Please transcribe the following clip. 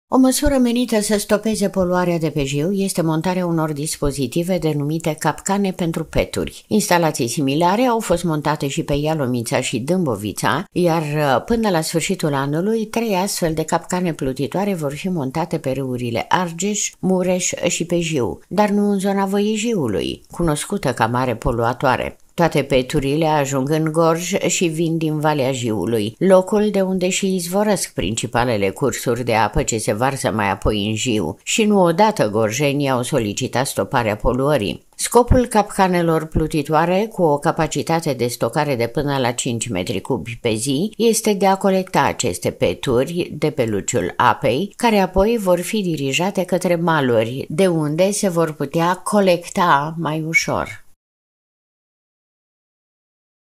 O măsură menită să stopeze poluarea de pe Jiu este montarea unor dispozitive denumite capcane pentru peturi. Instalații similare au fost montate și pe Ialomița și Dâmbovița, iar până la sfârșitul anului, 3 astfel de capcane plutitoare vor fi montate pe râurile Argeș, Mureș și pe Jiu, dar nu în zona Văii Jiului, cunoscută ca mare poluatoare. Toate peturile ajung în Gorj și vin din Valea Jiului, locul de unde și izvorăsc principalele cursuri de apă ce se varsă mai apoi în Jiu, și nu odată gorjenii au solicitat stoparea poluării. Scopul capcanelor plutitoare, cu o capacitate de stocare de până la 5 metri cubi pe zi, este de a colecta aceste peturi de pe luciul apei, care apoi vor fi dirijate către maluri, de unde se vor putea colecta mai ușor.